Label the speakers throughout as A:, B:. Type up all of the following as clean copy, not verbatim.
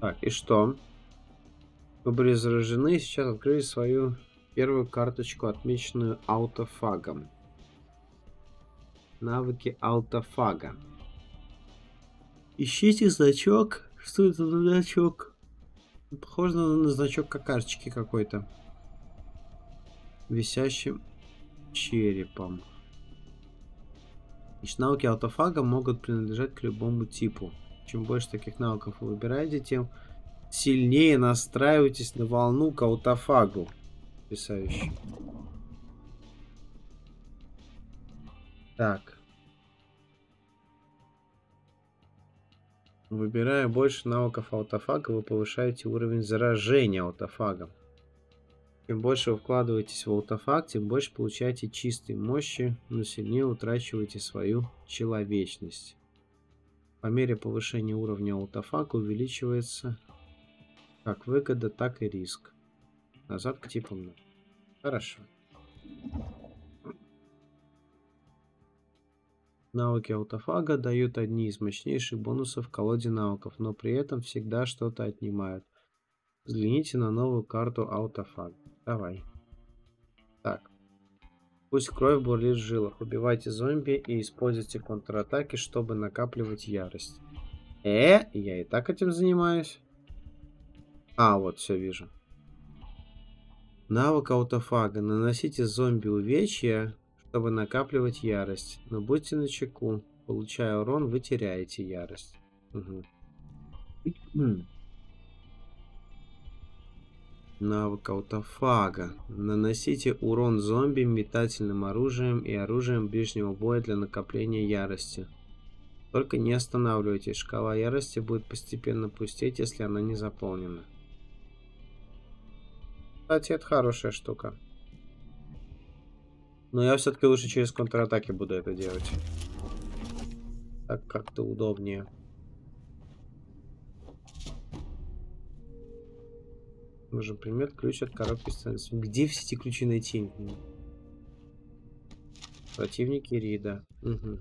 A: Так, и что? Вы были заражены и сейчас открыли свою первую карточку, отмеченную аутофагом. Навыки аутофага. Ищите значок. Что это за значок? Похоже на значок какашечки какой-то. Висящим черепом. Значит, навыки аутофага могут принадлежать к любому типу. Чем больше таких навыков вы выбираете, тем сильнее настраивайтесь на волну к аутофагу. Потрясающе. Так. Выбирая больше навыков аутофага, вы повышаете уровень заражения аутофагом. Чем больше вы вкладываетесь в аутофаг, тем больше получаете чистой мощи, но сильнее утрачиваете свою человечность. По мере повышения уровня аутофага увеличивается как выгода, так и риск. Назад к типам. Хорошо. Навыки аутофага дают одни из мощнейших бонусов в колоде навыков, но при этом всегда что-то отнимают. Взгляните на новую карту аутофага. Давай. Так. Пусть кровь бурлит в жилах. Убивайте зомби и используйте контратаки, чтобы накапливать ярость. Я и так этим занимаюсь. А, вот, все вижу. Навык аутофага. Наносите зомби увечья, чтобы накапливать ярость. Но будьте начеку. Получая урон, вы теряете ярость. Угу. Навык аутофага. Наносите урон зомби метательным оружием и оружием ближнего боя для накопления ярости. Только не останавливайтесь. Шкала ярости будет постепенно пустеть, если она не заполнена. Кстати, это хорошая штука. Но я все-таки лучше через контратаки буду это делать. Так как-то удобнее. Нужен предмет, ключ от коробки с ценностью. Где все эти ключи найти? Противники Рида. Угу.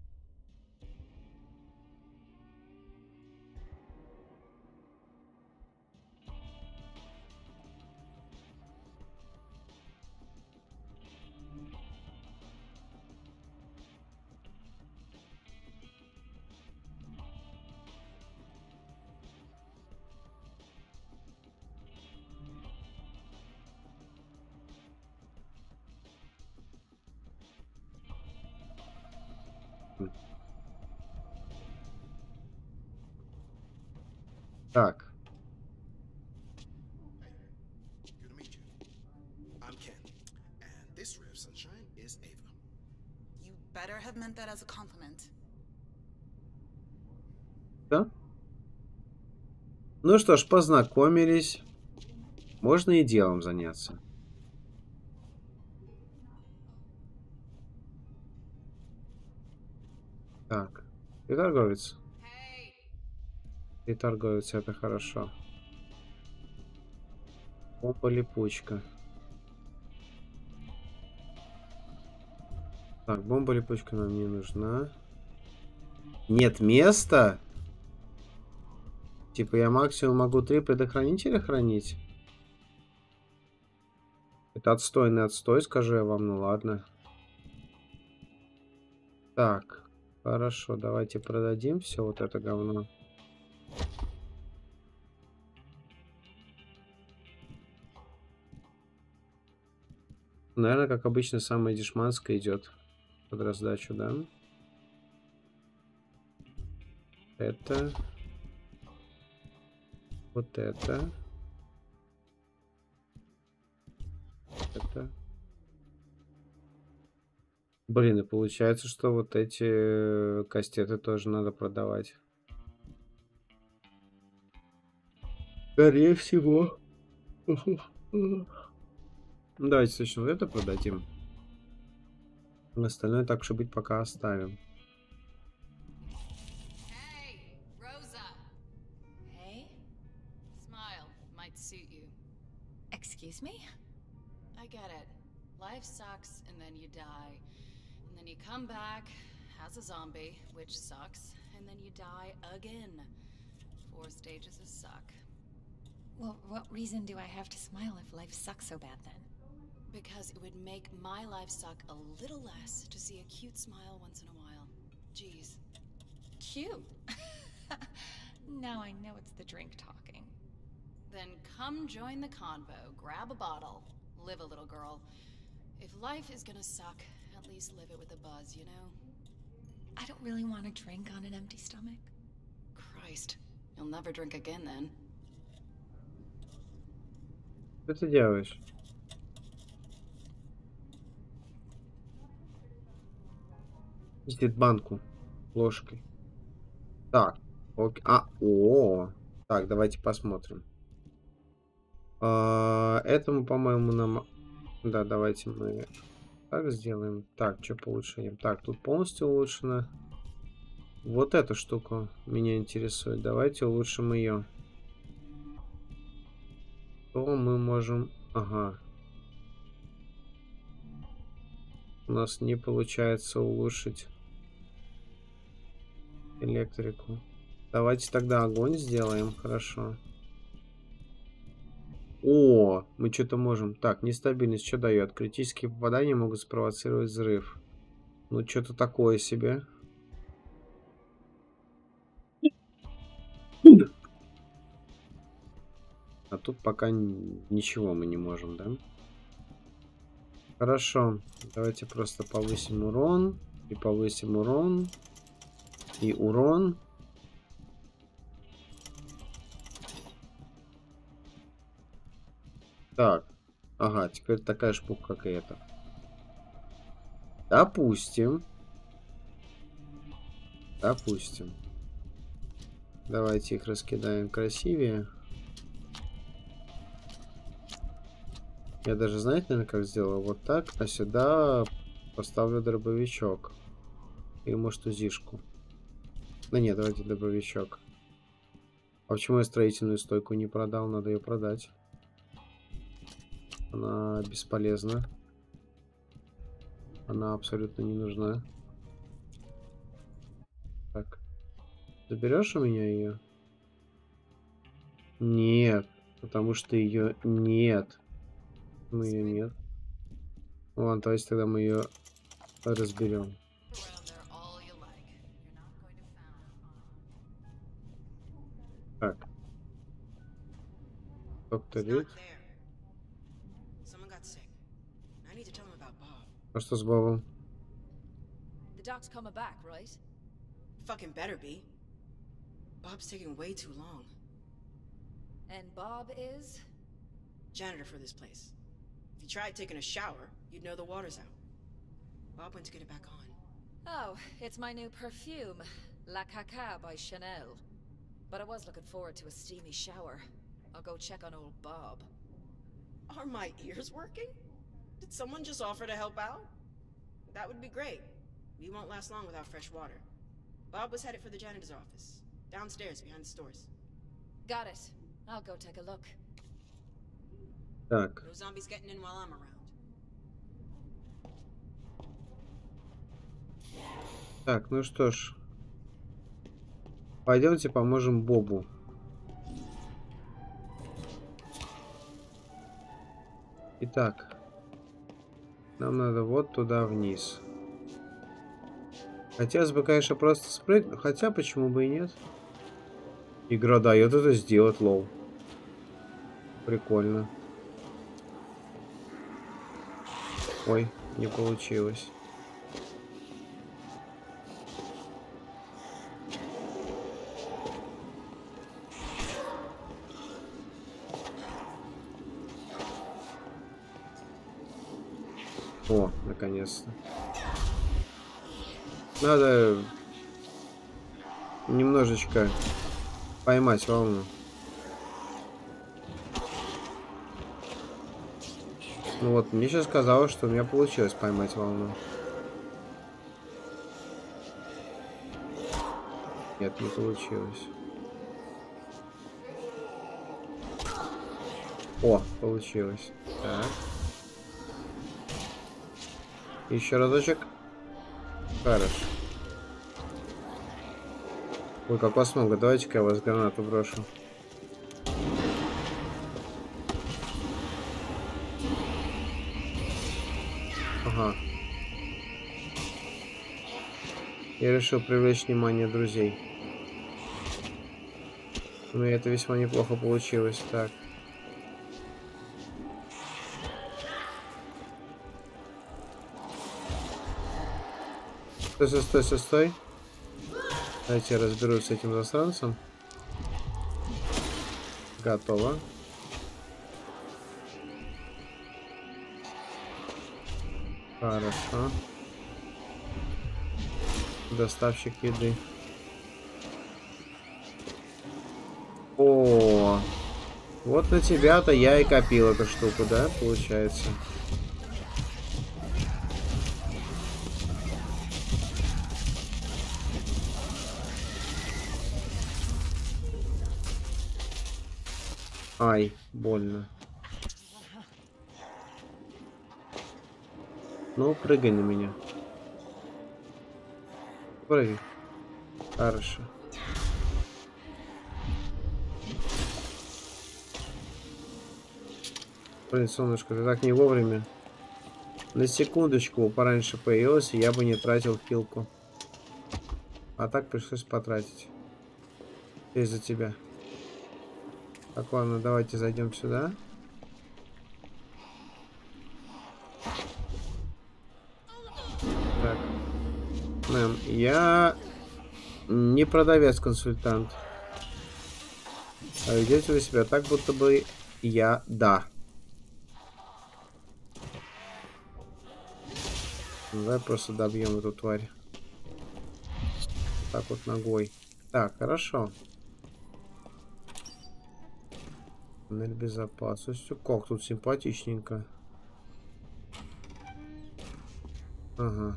A: Так. Да? Ну что ж, познакомились. Можно и делом заняться. Так. Ты торговец. Ты торговец, это хорошо. Бомба-липучка. Так, бомба-липучка нам не нужна. Нет места? Типа я максимум могу 3 предохранителя хранить? Это отстойный отстой, скажу я вам, ну ладно. Так, хорошо, давайте продадим все вот это говно. Наверное, как обычно, самая дешманская идет под раздачу, да? Это. Вот это. Это. Блин, и получается, что вот эти кастеты тоже надо продавать. Скорее всего. Давайте сначала это продадим. Остальное, так уж и быть, пока оставим.
B: Excuse me? I get it. Life sucks and then you die. And then you come back as a zombie, which sucks, and then you die again. 4 stages of suck.
C: Well, what reason do I have to smile if life sucks so bad then?
B: Because it would make my life suck a little less to see a cute smile once in a while. Jeez.
C: Cute. Now I know it's the drink talking.
B: Then come join the convo, grab a bottle, live a little girl. If life is gonna suck, at least live it with a buzz, you know?
C: I don't really want to drink on an empty stomach.
B: Christ, you'll never drink again then.
A: Что ты делаешь? Сидит банку ложкой. Так, окей. Так, давайте посмотрим. Этому, по-моему, нам... Да, давайте мы так сделаем. Так, что по улучшениям? Так, тут полностью улучшено. Вот эту штуку меня интересует. Давайте улучшим ее. То мы можем... Ага. У нас не получается улучшить электрику. Давайте тогда огонь сделаем. Хорошо. О, мы что-то можем. Так, нестабильность что дает? Критические попадания могут спровоцировать взрыв. Ну, что-то такое себе. А тут пока ничего мы не можем, да? Хорошо. Давайте просто повысим урон. И повысим урон. И урон. Так. Ага, теперь такая же штука, как и эта. Допустим. Допустим. Давайте их раскидаем красивее. Я даже, знаете, наверное, как сделаю? Вот так, а сюда поставлю дробовичок. Или, может, узишку. Да нет, давайте дробовичок. А почему я строительную стойку не продал? Надо ее продать. Она бесполезна. Она абсолютно не нужна. Так. Заберешь у меня ее? Нет. Потому что ее нет. Мы ее нет. Ладно, давайте тогда мы ее разберем. Так. Доктор Рид. А что с Бобом?
D: The doc's coming back, right?
E: Fucking better be. Bob's taking way too long.
D: And Bob is?
E: Janitor for this place. If you tried taking a shower, you'd know the water's out. Bob went to get it back on.
D: Oh, it's my new perfume, La Caca by Chanel. But I was looking forward to a steamy shower. I'll go check on old Bob.
E: Are my ears working? Did someone just offer to help out? That would be great. We won't last long without fresh water. Bob was headed for the janitor's office. Downstairs, behind the stores.
D: Got it. I'll go take a look.
A: Так.
E: No zombies getting in while I'm around.
A: Так, ну что ж. Пойдемте поможем Бобу. Итак. Нам надо вот туда вниз. Хотелось бы, конечно, просто спрыгнуть. Хотя, почему бы и нет? Игра дает это сделать, лол. Прикольно. Ой, не получилось. О, наконец-то. Надо немножечко поймать волну. Ну вот, мне сейчас казалось, что у меня получилось поймать волну. Нет, не получилось. О, получилось. Так. Еще разочек. Хорошо. Ой, как вас много. Давайте-ка я вас гранату брошу. Ага. Я решил привлечь внимание друзей. У меня это весьма неплохо получилось. Так. Стой, стой, стой, стой, стой. Давайте я разберусь с этим засранцем. Готово. Хорошо. Доставщик еды. О, вот на тебя-то я и копил эту штуку, да, получается? Ай, больно. Ну, прыгай на меня. Прыгай. Хорошо. Блин, солнышко, ты так не вовремя. На секундочку пораньше появилась, и я бы не тратил хилку. А так пришлось потратить. Из-за тебя. Так, ладно, давайте зайдем сюда. Так. Мэм, я не продавец-консультант. А ведете вы себя так, будто бы я... Да. Давай просто добьем эту тварь. Так вот ногой. Так, хорошо. Панель безопасности. Как тут симпатичненько. Ага.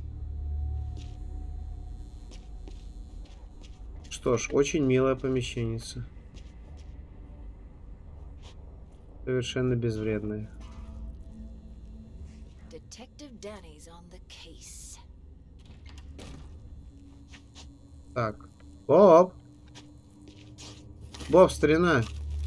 A: Что ж, очень милое помещенница. Совершенно безвредное. Так. Боб! Боб, старина!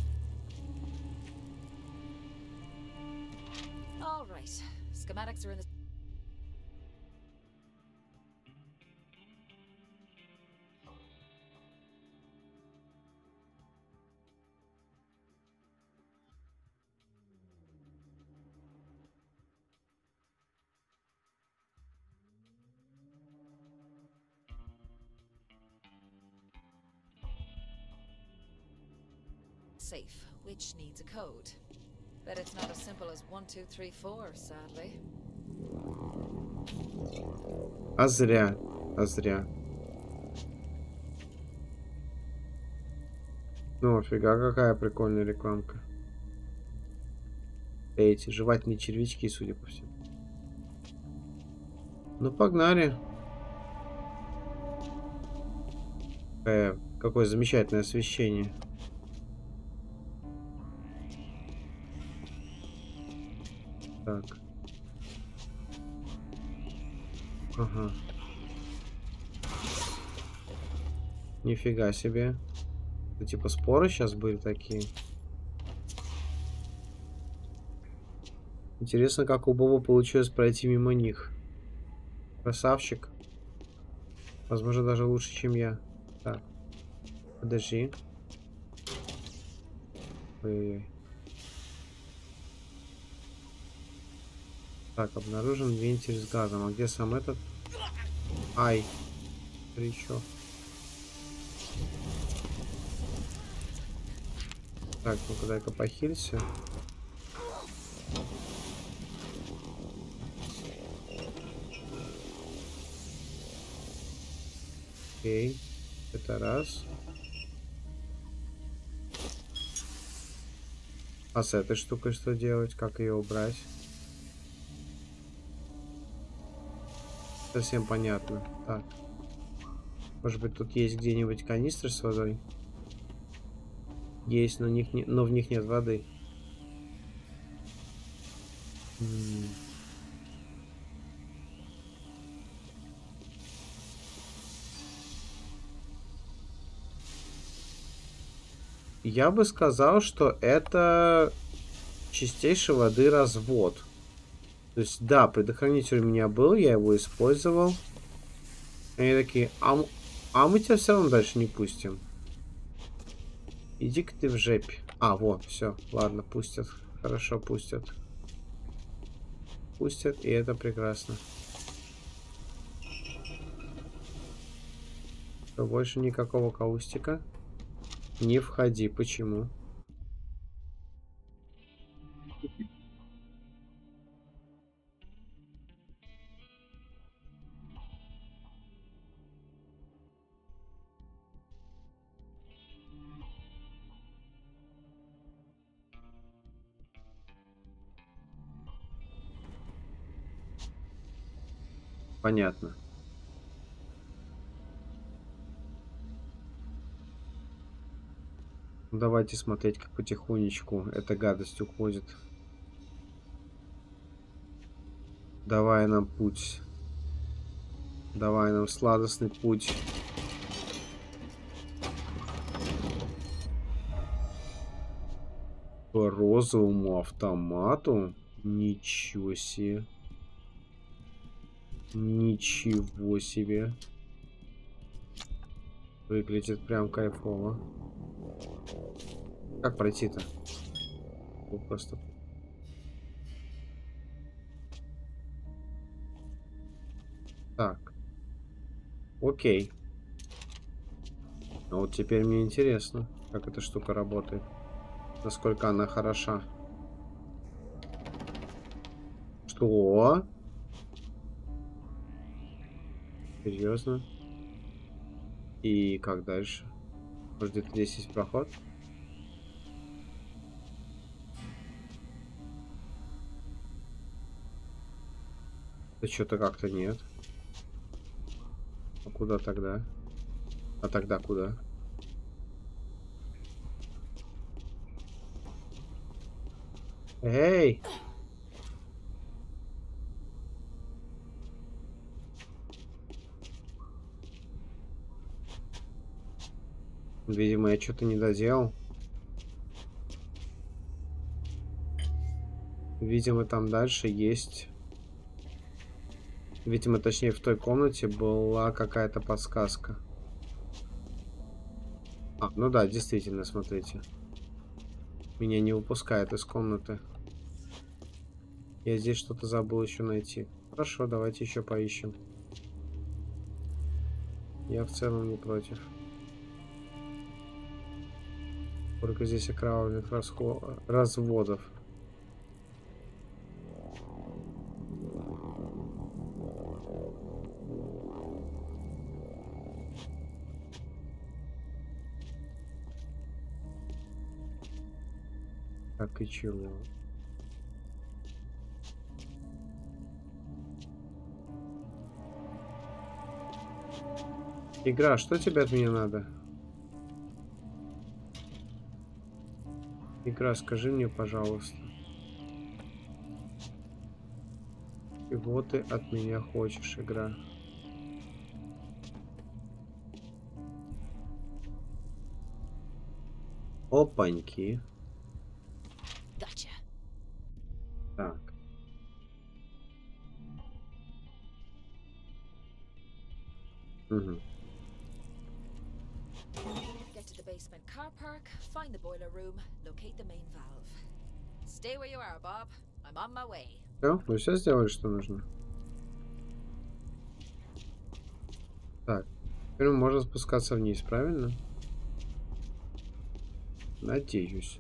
D: Safe, which needs a code. Bet it's not as simple as 1, 2, 3, 4, sadly.
A: А зря. А зря. Ну, фига, какая прикольная рекламка. Эти жевательные червячки, судя по всему. Ну, погнали. Какое замечательное освещение. Так. Ага. Нифига себе. Это типа споры сейчас были такие. Интересно, как у Боба получилось пройти мимо них. Красавчик. Возможно, даже лучше, чем я. Так. Подожди. Ой-ой-ой. Так, обнаружен вентиль с газом. А где сам этот? Ай. Горячо. Так, ну-ка дай-ка похилься. Окей. Это раз. А с этой штукой что делать? Как ее убрать? Совсем понятно. Так. Может быть, тут есть где-нибудь канистры с водой? Есть, но в них нет воды. я бы сказал, что это чистейшей воды развод. То есть, да, предохранитель у меня был, я его использовал. И они такие, а мы тебя все равно дальше не пустим. Иди-ка ты в жепе. А, вот, все, ладно, пустят. Хорошо, пустят. Пустят, и это прекрасно. Больше никакого каустика. Не входи. Почему? Понятно. Давайте смотреть, как потихонечку эта гадость уходит. Давай нам путь. Давай нам сладостный путь. По розовому автомату? Ничего себе. Ничего себе. Выглядит прям кайфово. Как пройти-то? Просто. Так. Окей. А вот теперь мне интересно, как эта штука работает. Насколько она хороша. Что? Серьезно? И как дальше? Может, где-то здесь есть проход? Да что-то как-то нет. А куда тогда? А тогда куда? Эй! Видимо, я что-то не доделал. Видимо, там дальше есть... Видимо, точнее, в той комнате была какая-то подсказка. А, ну да, действительно, смотрите. Меня не выпускает из комнаты. Я здесь что-то забыл еще найти. Хорошо, давайте еще поищем. Я в целом не против. Только здесь окровавленных разводов. Так и чего? Игра, что тебе от меня надо? Игра, скажи мне, пожалуйста. Чего ты от меня хочешь, игра? Опаньки.
D: Gotcha.
A: Так. Угу.
D: Get to the basement car park, find the boiler room, locate the main valve. Stay where you are, Bob. I'm on my way.
A: Все, вы все сделали, что нужно? Так. Теперь можно спускаться вниз, правильно? Надеюсь.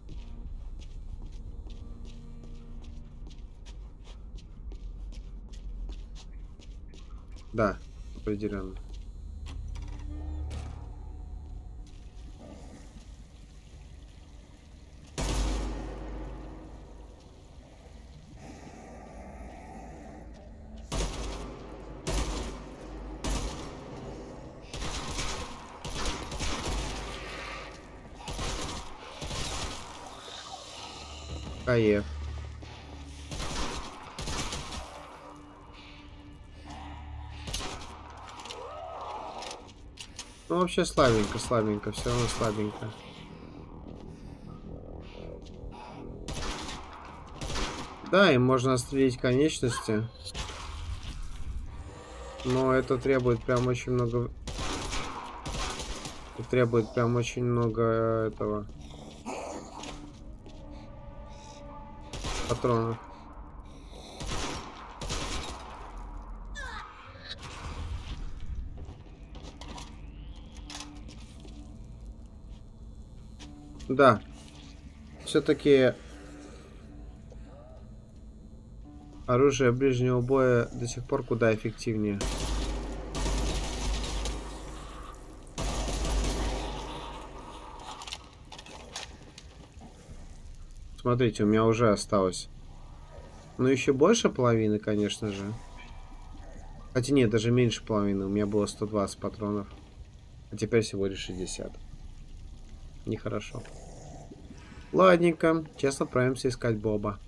A: Да, определенно. Кайф. Ну, вообще слабенько, слабенько, все равно слабенько. Да, им можно отстрелить конечности. Но это требует прям очень много... Требует прям очень много этого... патронов. Да. Все-таки оружие ближнего боя до сих пор куда эффективнее. Смотрите, у меня уже осталось. Ну, еще больше половины, конечно же. Хотя нет, даже меньше половины. У меня было 120 патронов. А теперь всего лишь 60. Нехорошо. Ладненько. Сейчас отправимся искать Боба.